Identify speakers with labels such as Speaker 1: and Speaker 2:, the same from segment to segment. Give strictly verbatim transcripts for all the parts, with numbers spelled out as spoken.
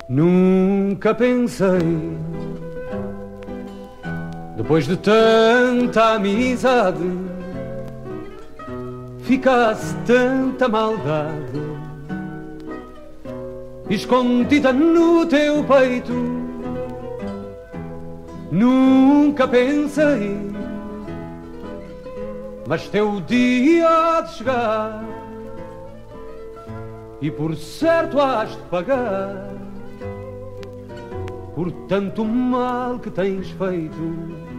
Speaker 1: Nunca pensei, depois de tanta amizade, ficasse tanta maldade escondida no teu peito. Nunca pensei, mas teu dia há de chegar e por certo has de pagar por tanto mal que tens feito.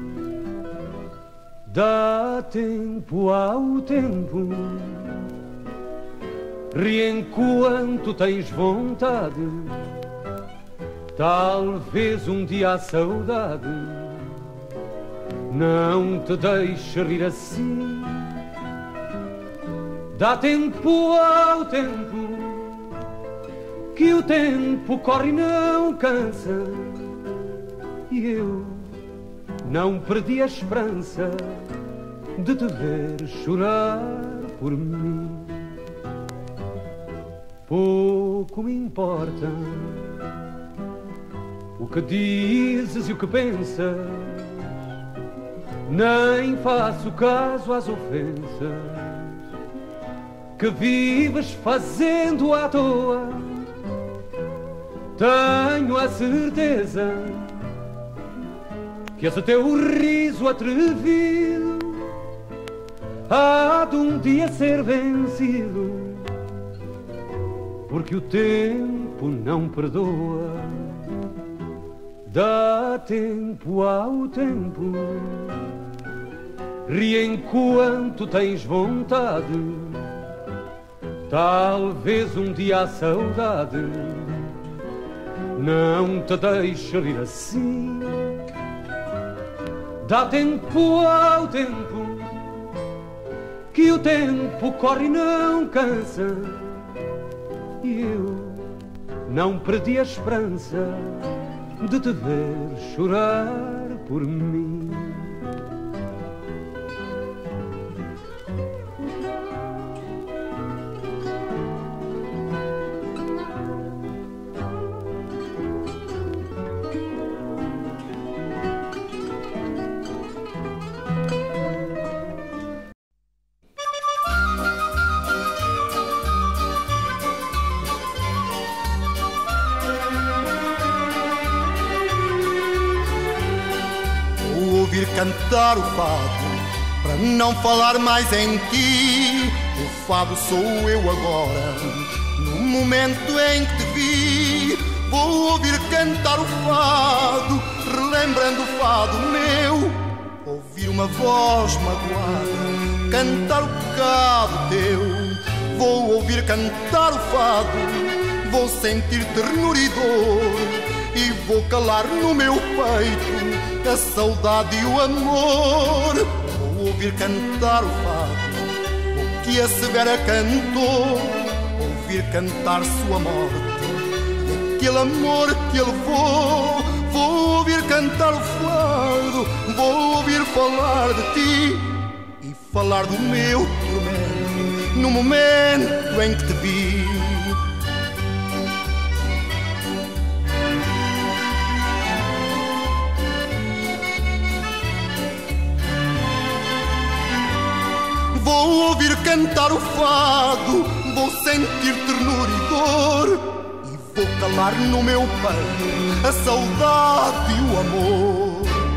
Speaker 1: Dá tempo ao tempo, ri enquanto tens vontade. Talvez um dia a saudade não te deixe rir assim. Dá tempo ao tempo, que o tempo corre e não cansa. E eu não perdi a esperança de te ver chorar por mim. Pouco me importa o que dizes e o que pensas, nem faço caso às ofensas que vives fazendo à toa. Tenho a certeza que esse teu riso atrevido há de um dia ser vencido, porque o tempo não perdoa. Dá tempo ao tempo, ri enquanto tens vontade. Talvez um dia a saudade não te deixe rir assim. Dá tempo ao tempo, que o tempo corre e não cansa. E eu não perdi a esperança de te ver chorar por mim.
Speaker 2: Cantar o fado, para não falar mais em ti. O fado sou eu agora, no momento em que te vi. Vou ouvir cantar o fado, relembrando o fado meu. Ouvir uma voz magoada, cantar o pecado teu. Vou ouvir cantar o fado, vou sentir ternura e dor, e vou calar no meu peito a saudade e o amor. Vou ouvir cantar o fado, o que a Severa cantou. Ouvir cantar sua morte e aquele amor que ele levou. Vou ouvir cantar o fado, vou ouvir falar de ti e falar do meu tormento no momento em que te vi. Vou ouvir cantar o fado, vou sentir ternura e dor, e vou calar no meu peito a saudade e o amor.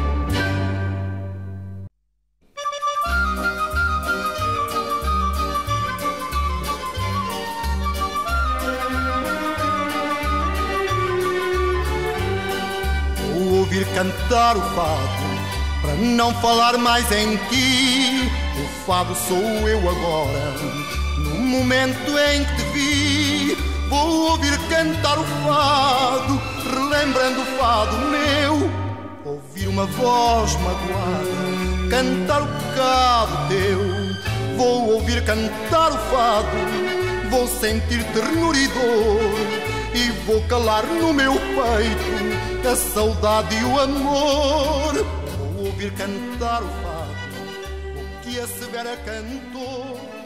Speaker 2: Vou ouvir cantar o fado, para não falar mais em ti. O fado sou eu agora, no momento em que te vi. Vou ouvir cantar o fado, relembrando o fado meu. Ouvir uma voz magoada, cantar o pecado teu. Vou ouvir cantar o fado, vou sentir ternura e dor, e vou calar no meu peito a saudade e o amor. Vou ouvir cantar o fado, que a Severa cantou.